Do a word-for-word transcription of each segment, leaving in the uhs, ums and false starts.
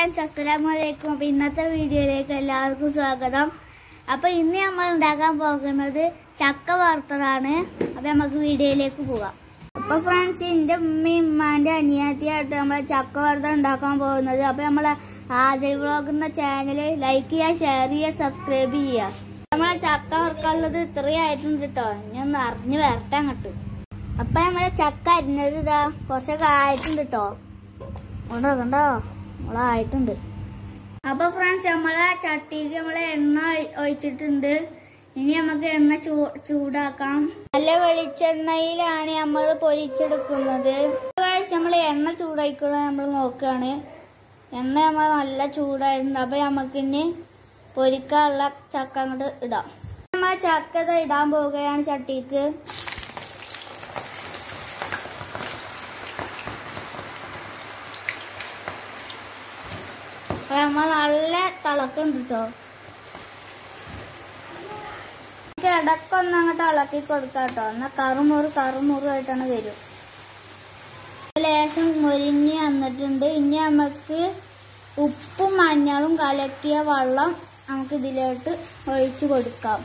Friends, അസ്സലാമു അലൈക്കും. അപ്പോൾ ഇന്നത്തെ വീഡിയോയിലേക്ക് എല്ലാവർക്കും സ്വാഗതം. അപ്പോൾ ഇന്ന് നമ്മൾ ഉണ്ടാക്കാൻ പോകുന്നത് ചക്ക വറുത്തതാണ്. അപ്പോൾ നമുക്ക് വീഡിയോയിലേക്ക് പോകാം. അപ്പോൾ ഫ്രണ്ട്സ്, എൻ്റെ ഉമ്മയും ഉമ്മാൻ്റെ അനിയത്തിയായിട്ട് നമ്മൾ ചക്ക വറുത്ത ഉണ്ടാക്കാൻ പോകുന്നത്. അപ്പോൾ നമ്മൾ ആദിൽ വ്ളോഗ് എന്ന ചാനൽ ലൈക്ക് ചെയ്യുക, ഷെയർ ചെയ്യുക, സബ്സ്ക്രൈബ് ചെയ്യുക. നമ്മളെ ചക്ക വറുക്കാനുള്ളത് ഇത്രയായിട്ടുണ്ട് കേട്ടോ. ഇനി ഒന്ന് അറിഞ്ഞ് വരട്ടാൻ കിട്ടും. അപ്പം നമ്മളെ ചക്ക അരിഞ്ഞത് ഇതാ കുറച്ചൊക്കെ ആയിട്ടുണ്ട് കേട്ടോ. ഉണ്ടോ കണ്ടോ, നമ്മളായിട്ടുണ്ട്. അപ്പൊ ഫ്രണ്ട്സ്, നമ്മളെ ചട്ടിക്ക് നമ്മളെ എണ്ണ ഒഴിച്ചിട്ടുണ്ട്. ഇനി നമുക്ക് എണ്ണ ചൂ ചൂടാക്കാം. നല്ല വെളിച്ചെണ്ണയിലാണ് നമ്മൾ പൊരിച്ചെടുക്കുന്നത്. നമ്മൾ എണ്ണ ചൂടായിക്കൊണ്ട് നമ്മൾ നോക്കുകയാണ്. എണ്ണ നമ്മൾ നല്ല ചൂടായിട്ടുണ്ട്. അപ്പൊ നമുക്ക് ഇനി പൊരിക്കാനുള്ള ചക്ക അങ്ങോട്ട് ഇടാം. നമ്മൾ ചക്ക ഇടാൻ പോവുകയാണ് ചട്ടിക്ക്. അപ്പൊ നമ്മ നല്ല തിളക്കുണ്ട് കേട്ടോ. ഇടക്കൊന്ന് അങ്ങോട്ട് ഇളക്കി കൊടുക്കാം കേട്ടോ. എന്നാൽ കറുമുറ് കറുമുറായിട്ടാണ് വരും. ലേശം മുരിഞ്ഞ് വന്നിട്ടുണ്ട്. ഇനി നമുക്ക് ഉപ്പും മഞ്ഞളും കലക്കിയ വെള്ളം നമുക്ക് ഇതിലോട്ട് ഒഴിച്ചു കൊടുക്കാം.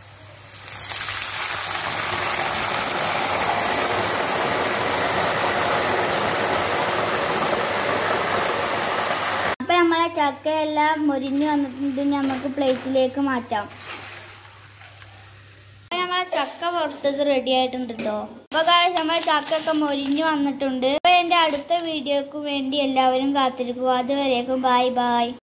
നമ്മളെ ചക്കയെല്ലാം മൊരിഞ്ഞ് വന്നിട്ടുണ്ട്. നമുക്ക് പ്ലേറ്റിലേക്ക് മാറ്റാം. നമ്മളെ ചക്ക വറുത്തത് റെഡി ആയിട്ടുണ്ട് കേട്ടോ. അപ്പൊ ഗായ്സ്, നമ്മളെ ചക്കയൊക്കെ മൊരിഞ്ഞ് വന്നിട്ടുണ്ട്. അപ്പൊ എന്റെ അടുത്ത വീഡിയോക്ക് വേണ്ടി എല്ലാവരും കാത്തിരിക്കുക. അതുവരേക്കും ബൈ ബൈ.